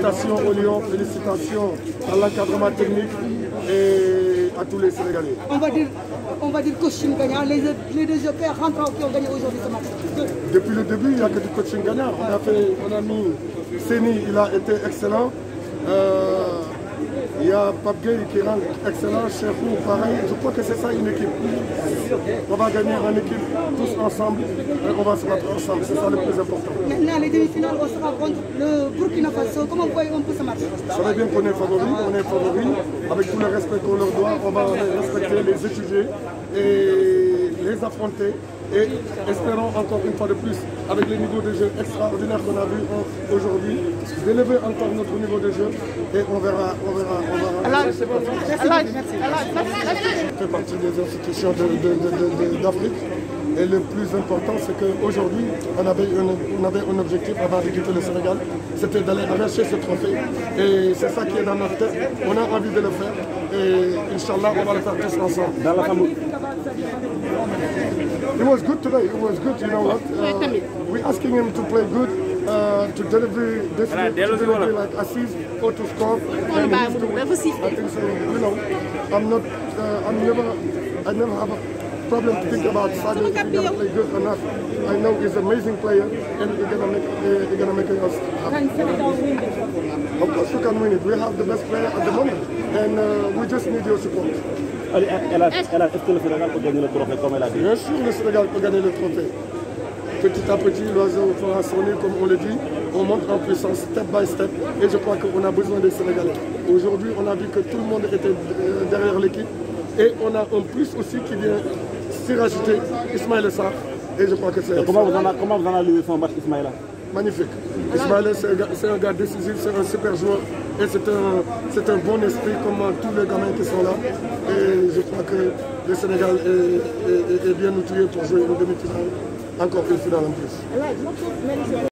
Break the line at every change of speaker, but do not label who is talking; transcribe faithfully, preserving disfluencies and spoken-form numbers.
félicitations aux Lions, félicitations à l'encadrement technique et à tous les Sénégalais.
On va dire, on va dire coaching gagnant, les, les deux joueurs rentrants qui ont gagné aujourd'hui ce match.
Depuis le début, il n'y a que du coaching gagnant. On a, fait, on a mis Séni, il a été excellent. Euh, il y a Pape Gueye qui rend excellent, Chefou, pareil. Je crois que c'est ça une équipe. On va gagner en équipe, tous ensemble, et on va se battre ensemble. C'est ça le plus important.
Maintenant, les demi-finales, on sera contre le Burkina Faso. Comment vous voyez un peu ce match?
Vous savez bien qu'on est favori, on est favori. Avec tout le respect qu'on leur doit, on va les respecter, les étudier et les affronter. Et espérons encore une fois de plus, avec les niveaux de jeu extraordinaires qu'on a vus aujourd'hui, d'élever encore notre niveau de jeu et on verra, on verra, on verra.
Allah, c'est bon. Merci, merci.
Je fais partie des institutions d'Afrique et le plus important c'est qu'aujourd'hui on avait, on avait un objectif avant de quitter le Sénégal, c'était d'aller arracher ce trophée et c'est ça qui est dans notre tête, on a envie de le faire et Inch'Allah on va le faire tous ensemble. Dans la famille. It was good today. It was good. You know what? Uh, we're asking him to play good, uh, to deliver this to deliver like assist or to score. And he's doing, I think so. You know, I'm not. Uh, I'm never. I never have a problem to think about Sadio. He's gonna play good or not. I know he's an amazing player, and he's gonna make. Uh, he's gonna make us happy. Of course, we can win it. We have the best player at the moment, and uh, we just need your support.
Est-ce que le Sénégal peut gagner le trophée comme elle a dit?
Bien sûr, le Sénégal peut gagner le trophée. Petit à petit, l'oiseau fera sonner, comme on le dit. On monte en puissance, step by step. Et je crois qu'on a besoin des Sénégalais. Aujourd'hui, on a vu que tout le monde était derrière l'équipe. Et on a un plus aussi qui vient s'y rajouter, Ismaïla Sarr. Et je crois que c'est...
Comment vous, en, comment vous analysez son match, Ismaïla?
Magnifique. Ismaïla, c'est un, un gars décisif, c'est un super joueur. Et c'est un, un bon esprit comme tous les gamins qui sont là. Et je crois que le Sénégal est, est, est bien outillé pour jouer une demi-finale, encore une finale en plus.